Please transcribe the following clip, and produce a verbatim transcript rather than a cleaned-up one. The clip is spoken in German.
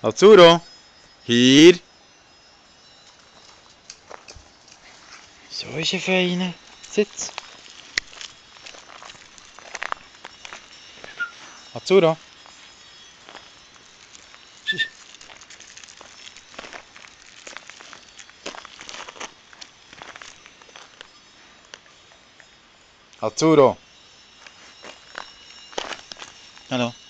Azzurro, hier. So ist er feine. Sitz. Azzurro. Azzurro. Hallo.